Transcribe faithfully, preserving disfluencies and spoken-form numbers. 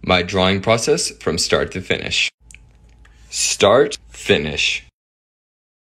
my drawing process from start to finish. Start, finish.